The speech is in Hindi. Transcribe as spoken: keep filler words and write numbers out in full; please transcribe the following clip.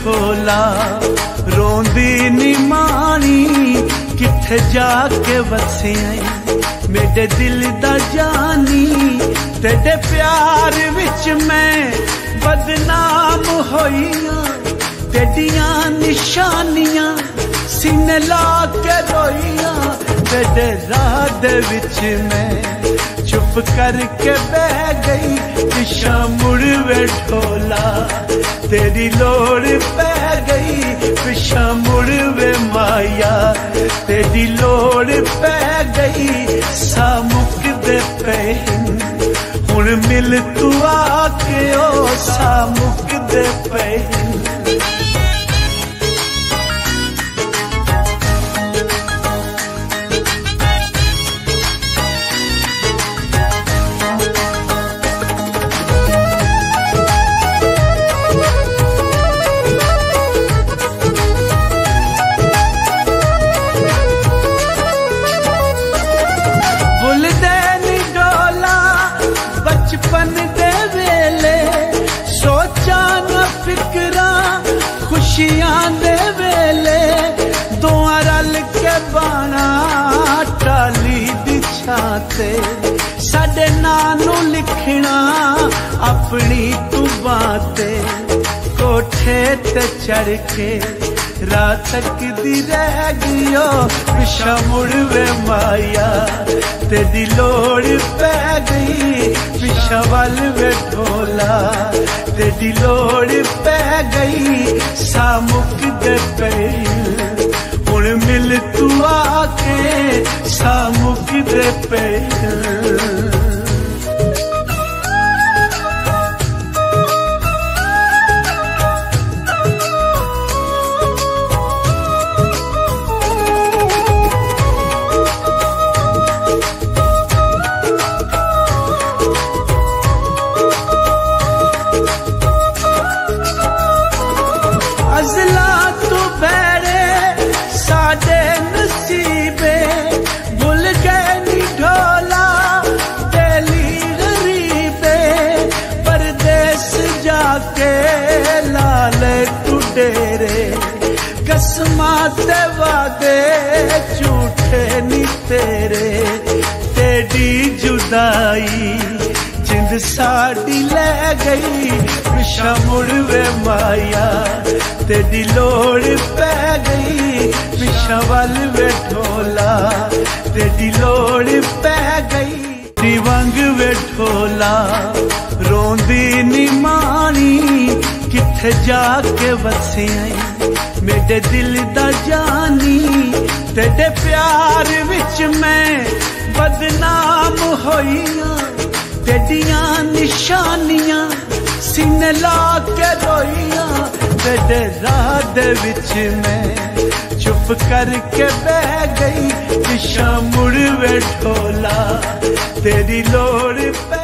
ढोला रोंदी नी मानी किथे जाके वसिया मेरे दिल दा जानी तेरे प्यार विच मैं बदनाम होइया तेडियां निशानियां सीने ला के रोइया तेरे राह दे विच मैं चुप करके बह गई पिछा मुड़ वे ढोला तेरी लोड़ पै गई पिछा मुड़ वे माया तेरी लोड़ पै गई सा मुकदे पे हुण मिल तू आके ओ सा मुकदे पे बचपन दे वेले सोचा न फिकरा खुशियां दे वेले दोआ रल के बाना टाली दी छाते साडे नानू लिखना अपनी तू बातें कोठे ते चढ़ के रात तक दी रह गयो पिछा मुड़ वे माया तेरी लोड़ पै गई पिछा वल वे ढोला तेरी लोड़ पै गई सा मुकदे पे हुण मिल तू आके सा मुकदे पे अज़ला तू बैरे साडे नसीबे भुल गए नी ढोला दिली गरीबे परदेस जाके लाले तू डेरे कसमां ते वादे झूठे नी तेरे तेरी जुदाई जिंद साड़ी ले गई पिछा मुड़ वे माया तेरी लोड़ पै गई पिछा वल वे ढोला तेरी लोड़ पै गई दिवंग वे ढोला रोंदी नी मानी किथे जाके वसिया मेरे दिल दा जानी तेरे प्यार विच मैं बदनाम होइया तेडियां निशानियां सीने ला के रोइया तेरे राह दे विच मैं चुप करके बह गई पिछा मुड़ वे ढोला तेरी लोड़ पे